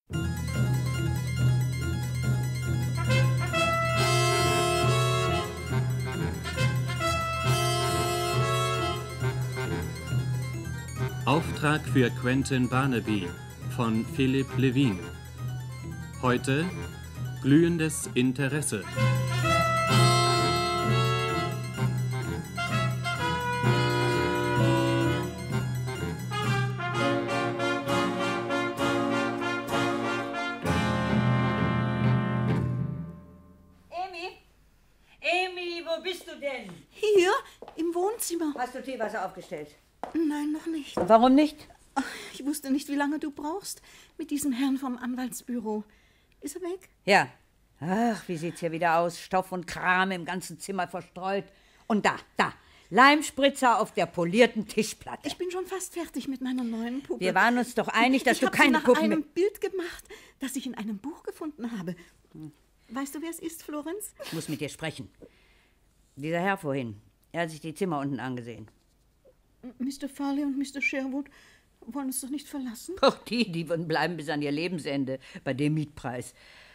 Auftrag für Quentin Barnaby von Philipp Levin. Heute glühendes Interesse. Amy, wo bist du denn? Hier, im Wohnzimmer. Hast du Teewasser aufgestellt? Nein, noch nicht. Warum nicht? Ach, ich wusste nicht, wie lange du brauchst mit diesem Herrn vom Anwaltsbüro. Ist er weg? Ja. Ach, wie sieht's hier wieder aus? Stoff und Kram im ganzen Zimmer verstreut. Und da, Leimspritzer auf der polierten Tischplatte. Ich bin schon fast fertig mit meiner neuen Puppe. Wir waren uns doch einig, dass du keine Puppen... Puppen... Ich habe nach einem Bild gemacht, das ich in einem Buch gefunden habe. Weißt du, wer es ist, Florenz? Ich muss mit dir sprechen. Dieser Herr vorhin, er hat sich die Zimmer unten angesehen. Mr. Farley und Mr. Sherwood wollen uns doch nicht verlassen? Doch die würden bleiben bis an ihr Lebensende bei dem Mietpreis.